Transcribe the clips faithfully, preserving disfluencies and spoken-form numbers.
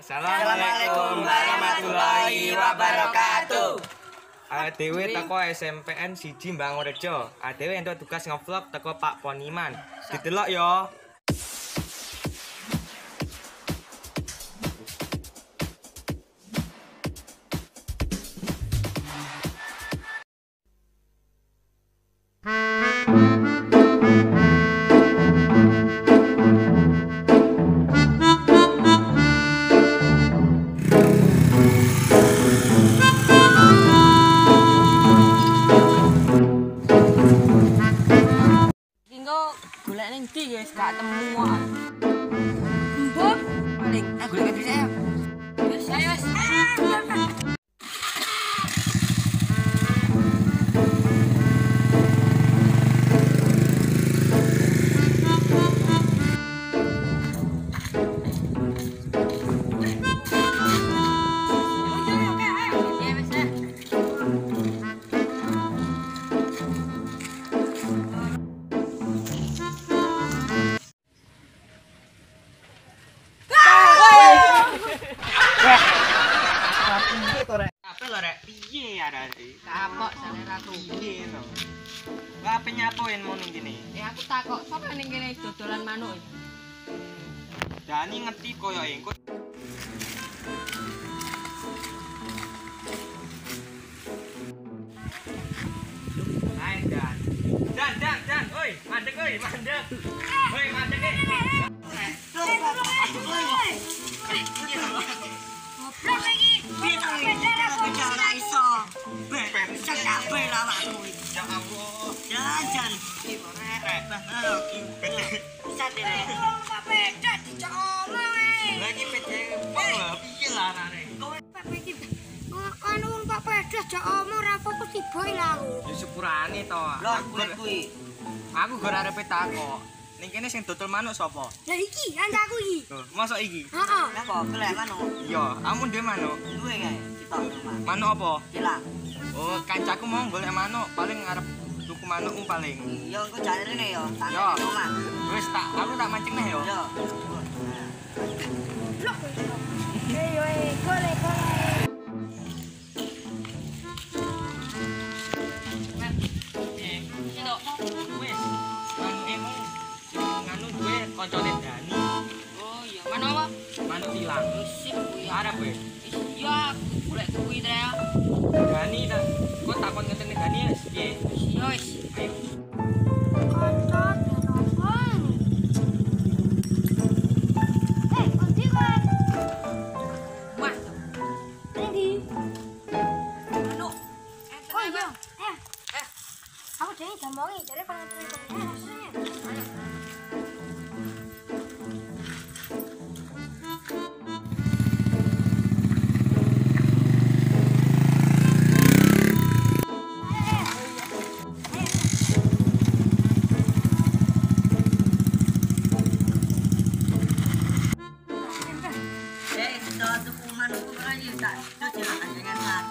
Assalamualaikum warahmatullahi wabarakatuh. Adewe teko S M P N siji Bangurejo. Adewe entuk tugas ngevlog teko Pak Poniman. Didelok yo. Golek ning ndi guys, gak temu kok. Mbok, paling aku golek bisa ya. Wis, ayo wis. Apa lo rek? Piye ya Rari? Kapok jane ratu. Piye no? Lah ape nyapoin mau ning kene? Eh aku takok, sapa ning kene dodolan manuk? Dani ngerti koyo engko. Hai Dan. Dan dan dan, oi, mandek oi, mandek. Oi, mandek e. Ya Allah. Jajan. Lagi pete apa piye larane? Anu wong Pak Pedas jak omong ra fokus tiba lho aku. Ya sepurane to. Lho, kuwi. Aku gak arepe takok. Ning kene sing dodol manuk sapa? Lah iki kancaku iki. Loh, mosok iki? Heeh. Lah kok golek manuk? Iya, kamu ndek manuk. Duwe kae, sitok rumah. Manuk apa? Hilang. Oh, kancaku mau golek manuk, paling ngarep tuku manuk paling. Yo engko jare rene yo, tak Yo. omah. Wis tak, aku tak mancing neh yo. Yo. Blok. Eh yo eh golek golek. Wis, manuk emu nganu duwe koncone Dani. Oh iya, mana apa? Manuk ilang. Sip kuwi. Arep we. Iya, golek kuwi ta ya. Dani tak kok takon ngeteni Dani ya piye? Iya wis. Ayo. Kanca telepon. Eh, kondi kowe. Wah, Endi? manuk. Oh iya. Eh. Eh. Aku dhewe jamongi jare pengen tuku. Eh, itu tuku manuk kok ora yo tak jajan kanjengan.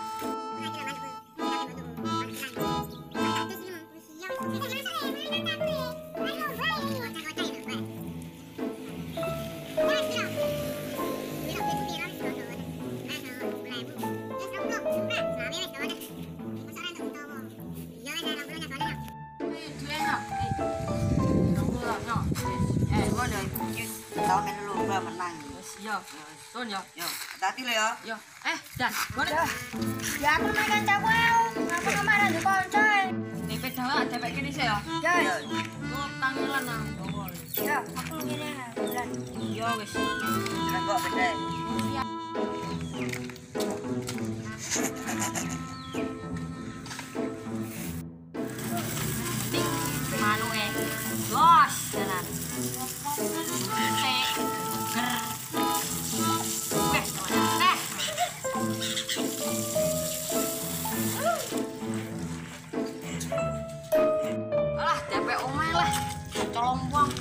Duwe enak. Eh. Tunggu lah, no. Eh, Ngono iki tahun melu lomba menang. wis yo. Son yo. Yo, hati-hati lho yo. Yo. Eh, Dan, golek. Ya aku main kancaku ae. Aku kemarin di kanca. Ning pedang depek kene sih yo. Ya. Oh, tangilan nang bawah. Ya, aku ngene bulan. Yo wis. Jeneng kok beda. Manuke los jalan. Tek ger. Wes eh. Alah, depek omae lah. Colong wong.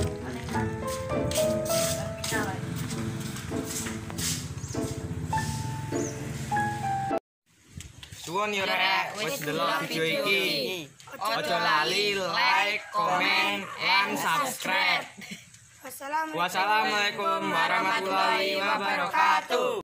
Suwun yo rek, wis delok video iki. Ojo lali like, komen, and subscribe. Wassalamualaikum Wassalamualaikum warahmatullahi wabarakatuh.